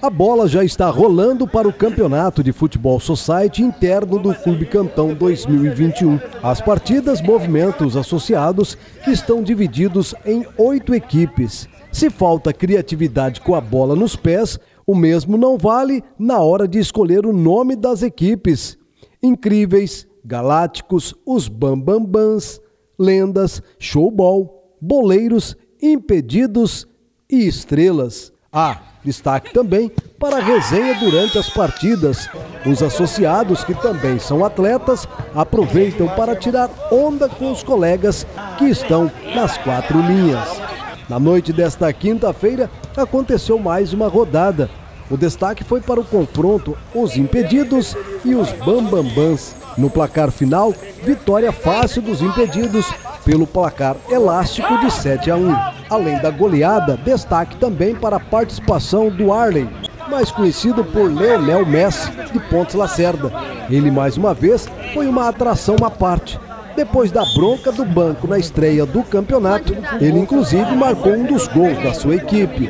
A bola já está rolando para o Campeonato de Futebol Society interno do Clube Cantão 2021. As partidas movimentam os associados, que estão divididos em 8 equipes. Se falta criatividade com a bola nos pés, o mesmo não vale na hora de escolher o nome das equipes. Incríveis, Galácticos, os Bambambãs, Lendas, Showball, Boleiros, Impedidos e Estrelas. Destaque também para a resenha durante as partidas. Os associados, que também são atletas, aproveitam para tirar onda com os colegas que estão nas 4 linhas. Na noite desta quinta-feira, aconteceu mais uma rodada. O destaque foi para o confronto Os Impedidos e os Bambambãs. No placar final, vitória fácil dos Impedidos pelo placar elástico de 7-1. Além da goleada, destaque também para a participação do Arley, mais conhecido por Leonel Messi, de Pontes Lacerda. Ele, mais uma vez, foi uma atração à parte. Depois da bronca do banco na estreia do campeonato, ele inclusive marcou um dos gols da sua equipe.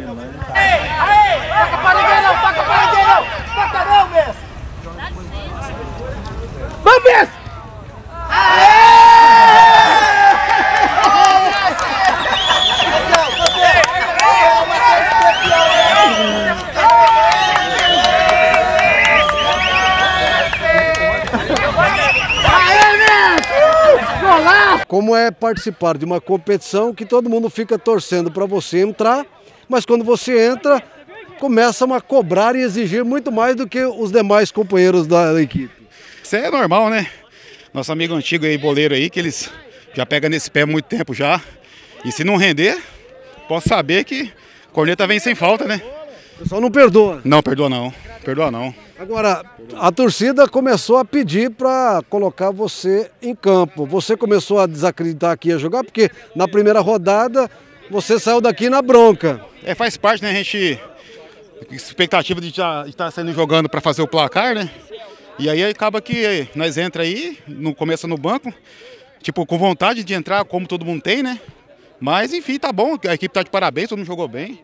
Vamos, Messi! Como é participar de uma competição que todo mundo fica torcendo para você entrar, mas quando você entra, começam a cobrar e exigir muito mais do que os demais companheiros da equipe. Isso é normal, né? Nosso amigo antigo aí, boleiro aí, que eles já pegam nesse pé há muito tempo já. E se não render, posso saber que corneta vem sem falta, né? O pessoal não perdoa. Não, perdoa não. Perdoa não. Agora, a torcida começou a pedir para colocar você em campo. Você começou a desacreditar que ia jogar, porque na primeira rodada você saiu daqui na bronca. Faz parte, né? A gente... expectativa de estar saindo jogando para fazer o placar, né? E aí acaba que nós entra aí, começa no banco, tipo, com vontade de entrar, como todo mundo tem, né? Mas, enfim, tá bom, a equipe tá de parabéns, todo mundo jogou bem.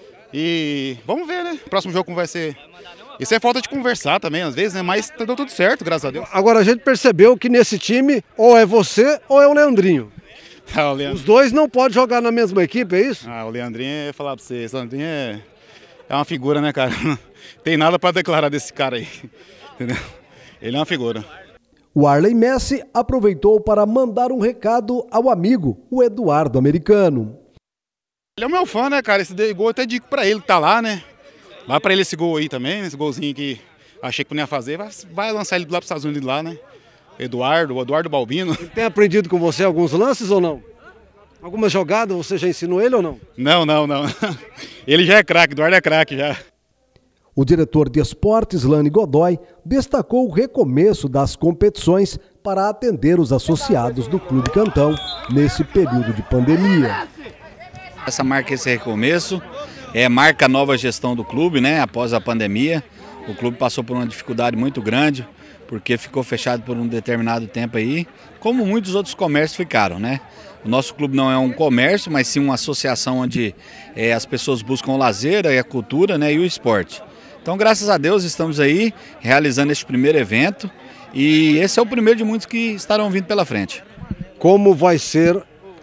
E vamos ver, né? O próximo jogo como vai ser. Isso é falta de conversar também, às vezes, né? Mas deu tudo certo, graças a Deus. Agora, a gente percebeu que nesse time, ou é você ou é o Leandrinho. O Leandro... Os dois não podem jogar na mesma equipe, é isso? O Leandrinho, eu ia falar pra vocês, o Leandrinho é uma figura, né, cara? Tem nada pra declarar desse cara aí, entendeu? Ele é uma figura. O Arley Messi aproveitou para mandar um recado ao amigo, o Eduardo Americano. Ele é o meu fã, né, cara? Esse gol eu até digo pra ele que tá lá, né? Vai pra ele esse gol aí também, esse golzinho que achei que não ia fazer. Vai lançar ele lá pros Estados Unidos lá, né? O Eduardo Balbino. Ele tem aprendido com você alguns lances ou não? Alguma jogada você já ensinou ele ou não? Não. Ele já é craque, Eduardo é craque já. O diretor de esportes, Lani Godoy, destacou o recomeço das competições para atender os associados do Clube Cantão nesse período de pandemia. Essa marca esse recomeço, marca a nova gestão do clube, né? Após a pandemia, o clube passou por uma dificuldade muito grande, porque ficou fechado por um determinado tempo aí, como muitos outros comércios ficaram, né? O nosso clube não é um comércio, mas sim uma associação onde as pessoas buscam o lazer, a cultura, né, e o esporte. Então, graças a Deus, estamos aí realizando este primeiro evento e esse é o primeiro de muitos que estarão vindo pela frente. Como vai ser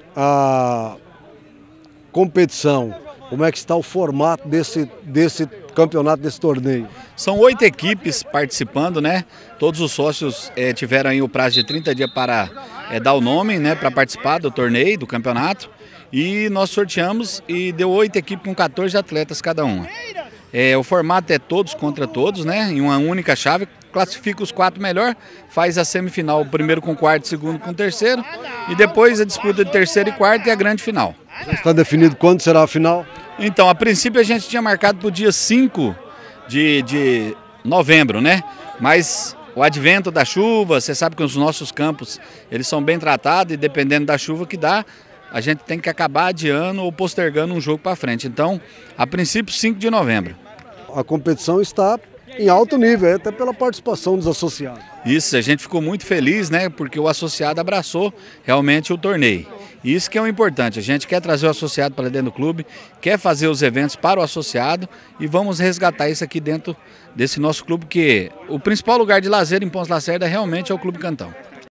a competição? Como é que está o formato desse campeonato, desse torneio? São 8 equipes participando, né? Todos os sócios tiveram aí o prazo de 30 dias para dar o nome, né? Para participar do torneio, do campeonato. E nós sorteamos e deu 8 equipes com 14 atletas cada uma. O formato é todos contra todos, né? Em uma única chave, classifica os 4 melhores, faz a semifinal, o primeiro com o quarto, o segundo com o terceiro, e depois a disputa de terceiro e quarto e a grande final. Já está definido quando será a final? Então, a princípio a gente tinha marcado para o dia 5 de novembro, né? Mas o advento da chuva, você sabe que os nossos campos, eles são bem tratados e dependendo da chuva que dá, a gente tem que acabar adiando ou postergando um jogo para frente. Então, a princípio, 5 de novembro. A competição está em alto nível, até pela participação dos associados. Isso, a gente ficou muito feliz, né? Porque o associado abraçou realmente o torneio. E isso que é o importante, a gente quer trazer o associado para dentro do clube, quer fazer os eventos para o associado e vamos resgatar isso aqui dentro desse nosso clube, que o principal lugar de lazer em Pontes Lacerda realmente é o Clube Cantão.